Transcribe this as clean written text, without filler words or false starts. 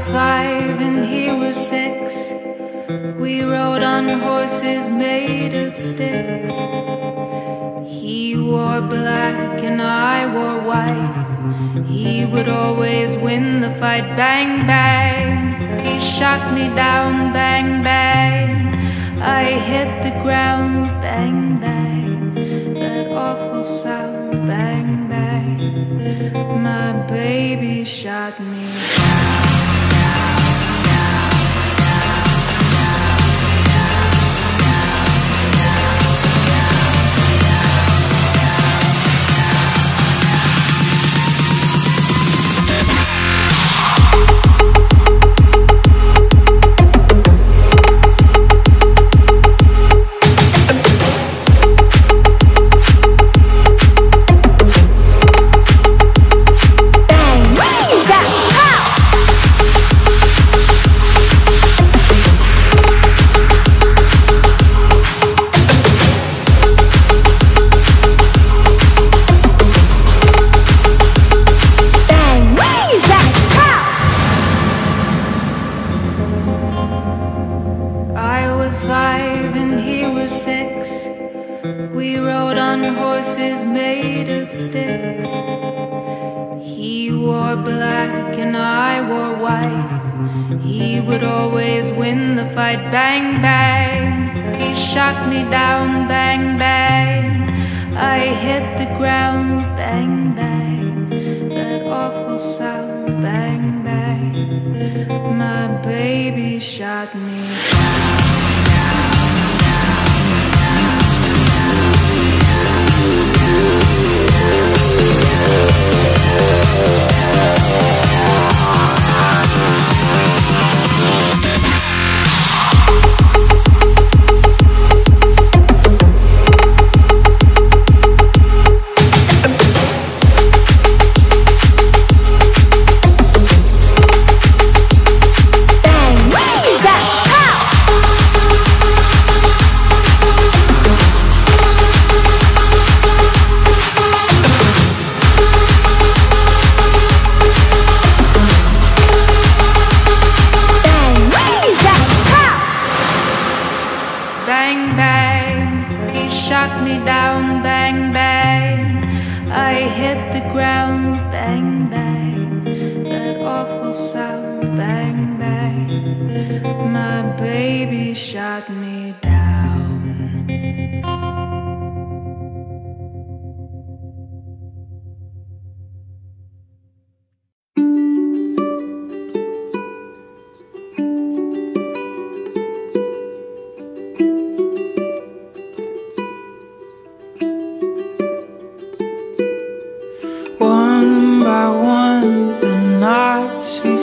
5 and he was 6. We rode on horses made of sticks. He wore black and I wore white. He would always win the fight. Bang, bang, he shot me down. Bang, bang, I hit the ground. Bang, bang, that awful sound. Bang, bang, my baby shot me down. I was 5 and he was 6. We rode on horses made of sticks. He wore black and I wore white. He would always win the fight. Bang, bang, he shot me down. Bang, bang, I hit the ground. Bang, bang, that awful sound. Bang, bang, my baby shot me down. Bang, bang, he shot me down. Bang, bang, I hit the ground. Bang, bang, that awful sound. Bang, bang, my baby shot me down. One by one, the nights we